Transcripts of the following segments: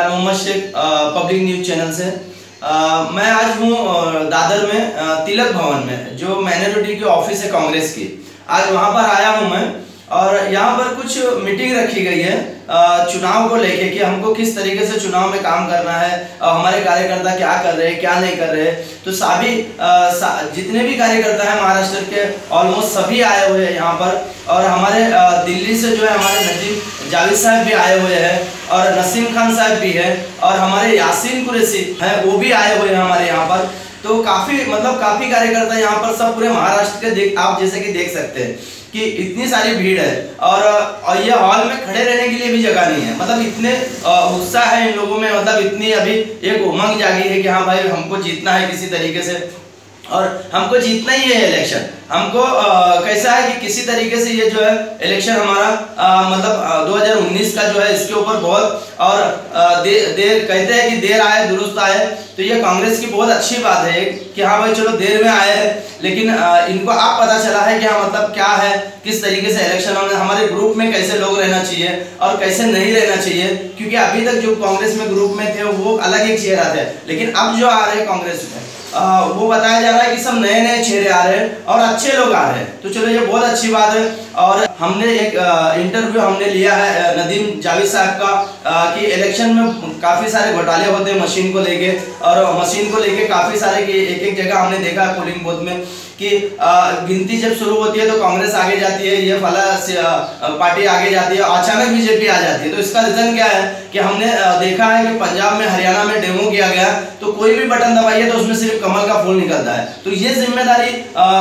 Mohammad Sheikh public news channel से। मैं आज हूँ दादर में तिलक भवन में, जो माइनॉरिटी की ऑफिस है कांग्रेस की। आज वहाँ पर आया हूँ मैं, और यहाँ पर कुछ मीटिंग रखी गई है चुनाव को लेके कि हमको किस तरीके से चुनाव में काम करना है, हमारे कार्यकर्ता क्या कर रहे हैं क्या नहीं कर रहे। तो सभी जितने भी कार्यकर्ता हैं महाराष्ट्र के ऑलमोस्ट सभी आए हुए हैं यहाँ पर, और हमारे दिल्ली से जो है हमारे नजीम जावेद साहब भी आए हुए हैं, और नसीम खान साहब भी है, और हमारे यासीन कुरैशी हैं वो भी आए हुए हैं हमारे यहाँ पर। तो काफ़ी कार्यकर्ता यहाँ पर सब पूरे महाराष्ट्र के आप जैसे कि देख सकते हैं कि इतनी सारी भीड़ है, और ये हॉल में खड़े रहने के लिए भी जगह नहीं है। मतलब इतने उत्साह है इन लोगों में, मतलब इतनी अभी एक उमंग जागी है कि हाँ भाई हमको जीतना है किसी तरीके से, और हमको जीतना ही है इलेक्शन। हमको कैसा है कि किसी तरीके से ये जो है इलेक्शन हमारा मतलब 2019 का जो है इसके ऊपर बहुत, और देर कहते हैं कि देर आए दुरुस्त आए, तो ये कांग्रेस की बहुत अच्छी बात है कि हाँ भाई चलो देर में आए हैं, लेकिन इनको आप पता चला है कि हाँ मतलब क्या है, किस तरीके से इलेक्शन हमारे ग्रुप में कैसे लोग रहना चाहिए और कैसे नहीं रहना चाहिए। क्योंकि अभी तक जो कांग्रेस में ग्रुप में थे वो अलग एक चेहरा थे, लेकिन अब जो आ रहे हैं कांग्रेस में वो बताया जा रहा है कि सब नए नए चेहरे आ रहे हैं और अच्छे लोग आ रहे हैं। तो चलो ये बहुत अच्छी बात है। और हमने एक इंटरव्यू हमने लिया है नदीम जावेद साहब का कि इलेक्शन में काफ़ी सारे घोटाले होते हैं मशीन को लेके, और मशीन को लेके काफ़ी सारे कि एक जगह हमने देखा पोलिंग बूथ में कि गिनती जब शुरू होती है तो कांग्रेस आगे जाती है, ये फला पार्टी आगे जाती है, अचानक बीजेपी आ जाती है। तो इसका रीज़न क्या है कि हमने देखा है कि पंजाब में हरियाणा में डेमो किया गया, तो कोई भी बटन दबाइए तो उसमें सिर्फ कमल का फूल निकलता है। तो ये जिम्मेदारी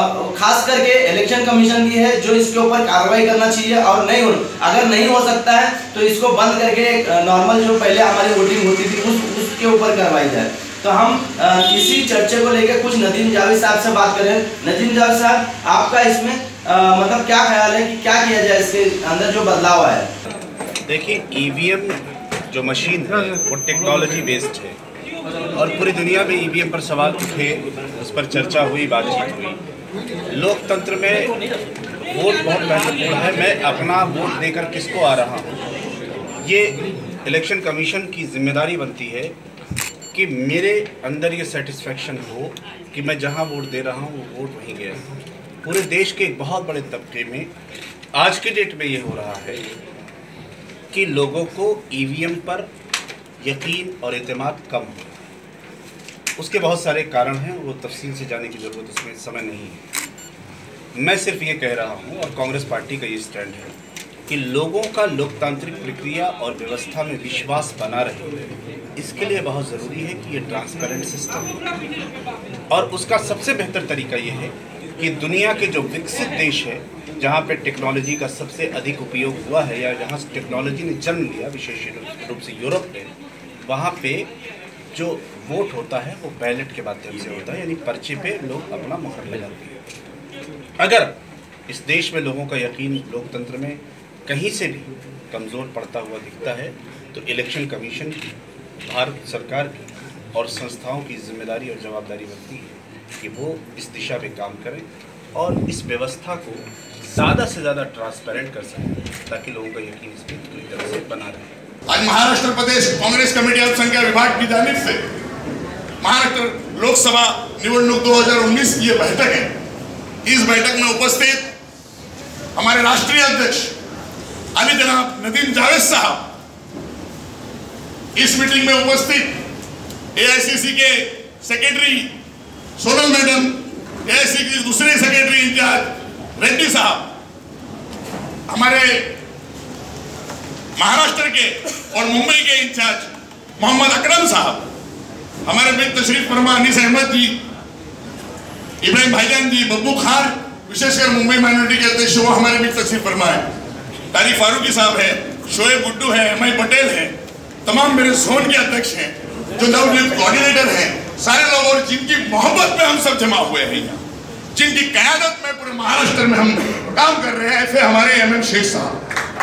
खास करके इलेक्शन कमीशन की है, जो इसके ऊपर कार्रवाई करना चाहिए, और अगर नहीं हो सकता है तो इसको बंद करके नॉर्मल जो पहले हमारी वोटिंग होती थी उसके ऊपर करवाई जाए। तो हम इसी चर्चे को लेकर कुछ नदीम जावेद साहब से बात करें। नदीम जावेद साहब, आपका इसमें मतलब क्या ख्याल है कि क्या किया जाए, इसके अंदर जो बदलाव आया है? देखिए, ईवीएम जो मशीन है वो टेक्नोलॉजी बेस्ड है, और पूरी दुनिया में ईवीएम पर सवाल उठे, उस पर चर्चा हुई, बातचीत हुई। लोकतंत्र में वोट बहुत महत्वपूर्ण है। मैं अपना वोट देकर किसको आ रहा हूँ, ये इलेक्शन कमीशन की जिम्मेदारी बनती है कि मेरे अंदर ये सेटिस्फेक्शन हो कि मैं जहाँ वोट दे रहा हूँ वो वोट वहीं गया। पूरे देश के एक बहुत बड़े तबके में आज के डेट में ये हो रहा है कि लोगों को ईवीएम पर यकीन और एतमाद कम हो। उसके बहुत सारे कारण हैं, वो तफसील से जाने की ज़रूरत उसमें समय नहीं है। मैं सिर्फ ये कह रहा हूँ, और कांग्रेस पार्टी का ये स्टैंड है कि लोगों का लोकतांत्रिक प्रक्रिया और व्यवस्था में विश्वास बना रहे। इसके लिए बहुत ज़रूरी है कि ये ट्रांसपेरेंट सिस्टम हो, और उसका सबसे बेहतर तरीका ये है कि दुनिया के जो विकसित देश है, जहाँ पे टेक्नोलॉजी का सबसे अधिक उपयोग हुआ है, या जहाँ टेक्नोलॉजी ने जन्म लिया, विशेष रूप से यूरोप में, वहाँ पे जो वोट होता है वो बैलेट के माध्यम से होता है, यानी पर्चे पे लोग अपना मुहर लगाते हैं। अगर इस देश में लोगों का यकीन लोकतंत्र में कहीं से भी कमज़ोर पड़ता हुआ दिखता है, तो इलेक्शन कमीशन की, भारत सरकार की और संस्थाओं की जिम्मेदारी और जवाबदारी बनती है कि वो इस दिशा में काम करें और इस व्यवस्था को ज़्यादा से ज़्यादा ट्रांसपेरेंट कर सकें, ताकि लोगों का यकीन इसमें पूरी तरह से बना रहे। आज महाराष्ट्र प्रदेश कांग्रेस कमेटी अल्पसंख्यक विभाग की जानिब से महाराष्ट्र लोकसभा निवडणूक 2019 की ये बैठक है। इस बैठक में उपस्थित हमारे राष्ट्रीय अध्यक्ष अली जनाब नदीम जावेद साहब, इस मीटिंग में उपस्थित एआईसीसी के सेक्रेटरी सोनल मैडम, एआईसीसी के दूसरे सेक्रेटरी इंचार्ज रेड्डी साहब, हमारे महाराष्ट्र के और मुंबई के इंचार्ज मोहम्मद अकरम साहब, हमारे मित्र तशरीफ फरमा अनीस अहमद जी, इब्राहिम भाईजान जी, बब्बू खान, विशेषकर मुंबई माइनॉरिटी के अध्यक्ष वो हमारे मित्र तशरीफ फरमा है, तारिक फारूकी साहब है, शोएब गुड्डू है, एमआई पटेल है, तमाम मेरे जोन के अध्यक्ष हैं, जो नवनियुक्त कोऑर्डिनेटर हैं, सारे लोग, और जिनकी मोहब्बत में हम सब जमा हुए हैं यहाँ, जिनकी क़यादत में पूरे महाराष्ट्र में हम काम कर रहे हैं, ऐसे हमारे एमएम शेख साहब।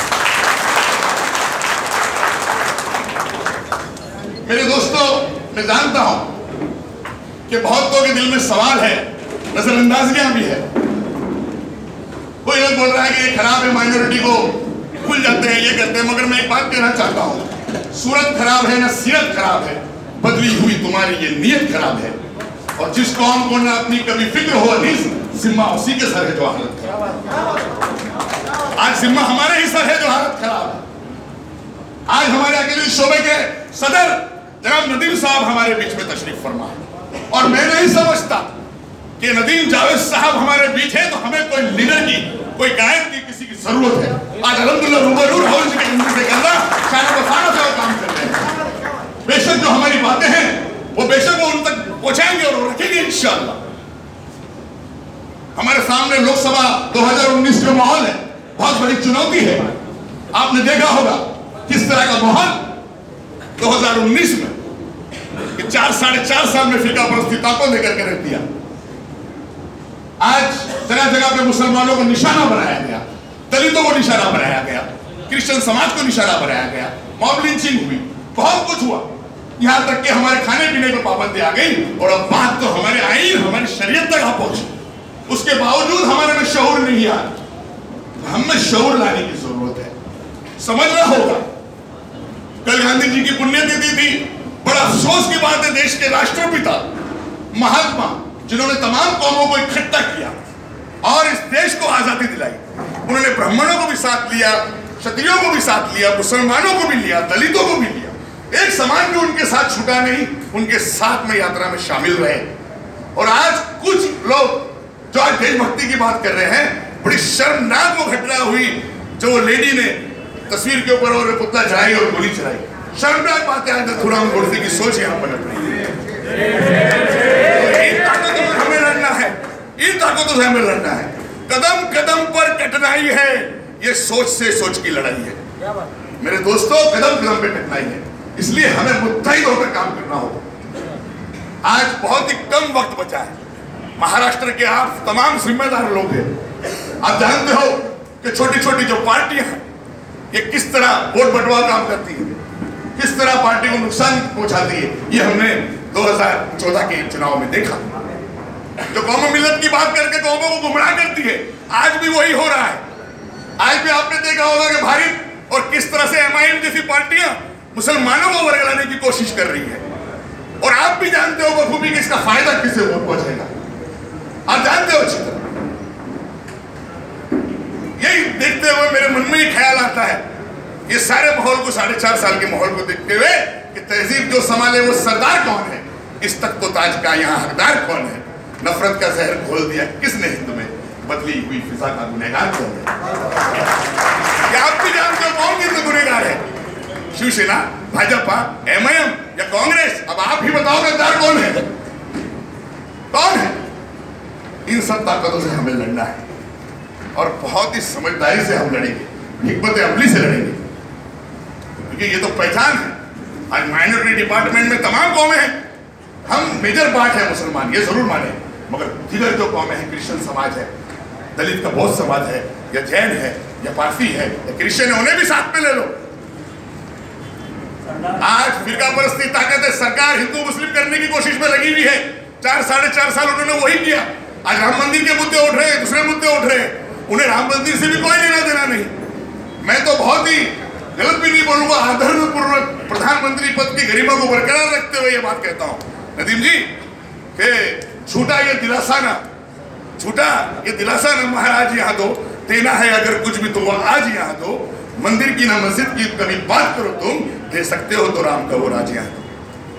मेरे दोस्तों, मैं जानता हूं कि बहुतों के दिल में सवाल है, नजरअंदाजियां भी है। कोई लोग बोल रहा है कि ये खराब है, माइनॉरिटी को भूल जाते हैं, ये करते हैं, मगर मैं एक बात कहना चाहता हूं, सूरत खराब है, ना सीरत खराब है, बदली हुई तुम्हारी ये नीयत खराब है। और जिस कौम को ना अपनी कभी फिक्र हो अनीस, जिम्मा उसी के सर है जो हालत खराब है। आज जिम्मा हमारे ही सर है जो हालत खराब है। आज हमारे अकेले शोबे के सदर जनाब नदीम साहब हमारे बीच में तशरीफ फरमा है, और मैं नहीं समझता कि नदीम जावेद साहब हमारे बीच है तो हमें कोई लीडर की, कोई गायक की, किसी की जरूरत है। आज अल्हम्दुलिल्लाह रूबरू राहुल जी के हिंदी से कहना शायद बसाना से काम कर रहे हैं। बेशक जो हमारी बातें हैं वो बेशक वो उन तक पहुंचाएंगे और रखेंगे इंशाअल्लाह। हमारे सामने लोकसभा 2019 का माहौल है, बहुत बड़ी चुनौती है। आपने देखा होगा किस तरह का माहौल 2019 में कि 4-4.5 साल में फिरका परस्ती ताकों देकर के रख दिया। आज जगह जगह पे मुसलमानों को निशाना बनाया गया, दलितों को निशाना बनाया गया, क्रिश्चियन समाज को निशाना बनाया गया, मॉब लिंचिंग हुई, बहुत कुछ हुआ। यहां तक कि हमारे खाने पीने को पाबंदी आ गई, और अब बात तो हमारे आईन, हमारी शरीयत तक आ पहुंची। उसके बावजूद हमारे में शऊर नहीं आ, हमें शऊर लाने की जरूरत है। समझना होगा, कल गांधी जी की पुण्यतिथि थी। बड़ा अफसोस की बात है, देश के राष्ट्रपिता महात्मा जिन्होंने तमाम कौमों को इकट्ठा किया और इस देश को आजादी दिलाई, उन्होंने ब्राह्मणों को भी साथ लिया, क्षत्रियों को भी साथ लिया, मुसलमानों को भी लिया, दलितों को भी लिया। एक समाज भी उनके साथ छूटा नहीं, उनके साथ में यात्रा में शामिल रहे। और आज कुछ लोग जो आज देशभक्ति की बात कर रहे हैं, बड़ी शर्मनाक वो घटना हुई जो वो लेडी ने तस्वीर के ऊपर और पुतला चढ़ाई और गोली चलाई। शर्मनाक बात है। आज नथुराम गोडसे की सोच यहाँ पलट रही है। इन ताकतों से हमें लड़ना है, इन ताकतों से हमें लड़ना है। कदम कदम पर कठिनाई है, ये सोच से सोच की लड़ाई है मेरे दोस्तों। कदम कदम पे कठिनाई है, इसलिए हमें मुत्तहिद होकर काम करना होगा। आज बहुत ही कम वक्त बचा है। महाराष्ट्र के आप तमाम जिम्मेदार लोग हैं, आप जानते हो कि छोटी छोटी जो पार्टियां हैं ये किस तरह वोट बंटवारा काम करती है, किस तरह पार्टी को नुकसान पहुंचाती है। ये हमने 2014 के चुनाव में देखा। जो कौम मिल्लत की बात करके कौमों को गुमराह करती है, आज भी वही हो रहा है। आज भी आपने देखा होगा कि भारत और किस तरह से MIM जैसी पार्टियां मुसलमानों को वर्गलाने की कोशिश कर रही है। और आप भी जानते हो बखूबी कि इसका फायदा किसे पहुंचेगा, आप जानते हो अच्छी तरह। यही देखते हुए मेरे मन में ही ख्याल आता है, ये सारे माहौल को 4.5 साल के माहौल को देखते हुए कि तहजीब जो संभाले वो सरदार कौन है, इस तक तो ताज का यहाँ हकदार कौन है, नफरत का जहर घोल दिया किसने हिंद में, बदली हुई फिजा का गुनहगार कौन है। क्या आप भी जानते हो कौन कितने गुनहगार है? शिवसेना, भाजपा, MIM या कांग्रेस? अब आप ही बताओ गद्दार कौन है, कौन है? इन सब ताकतों से हमें लड़ना है और बहुत ही समझदारी से हम लड़ेंगे, हिकमत अमली से लड़ेंगे, क्योंकि ये तो पहचान है। आज माइनॉरिटी डिपार्टमेंट में तमाम कौमें हैं, हम मेजर पार्ट है मुसलमान, ये जरूर माने, मगर दीगर जो कौमें हैं, क्रिश्चियन समाज है, दलित का बहुत समाज है, या जैन है, या पारसी है, या क्रिश्चियन है, उन्हें भी साथ में ले लो। आज फिरका परस्ती ताकत है, सरकार हिंदू मुस्लिम करने की कोशिश में लगी हुई है। 4-4.5 साल उन्होंने वही किया। आज राम मंदिर के मुद्दे उठ रहे हैं, दूसरे मुद्दे उठ रहे हैं, उन्हें राम मंदिर से भी कोई लेना देना नहीं। मैं तो बहुत ही गलत भी नहीं बोलूंगा, आदरपूर्वक प्रधानमंत्री पद की गरिमा को बरकरार रखते हुए ये बात कहता हूं नदीम जी कि झूठा ये दिलासा ना महाराज यहाँ दो, देना है अगर कुछ भी तो वो आज यहाँ दो। मंदिर की ना मस्जिद की कभी बात करो, तुम दे सकते हो तो राम का वो राज यहाँ दो।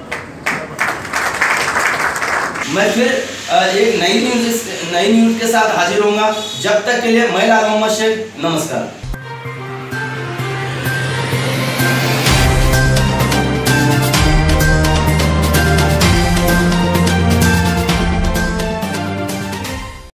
मैं फिर एक नई न्यूज के साथ हाजिर होऊंगा। जब तक के लिए मैं लाल मोहम्मद शेख, नमस्कार।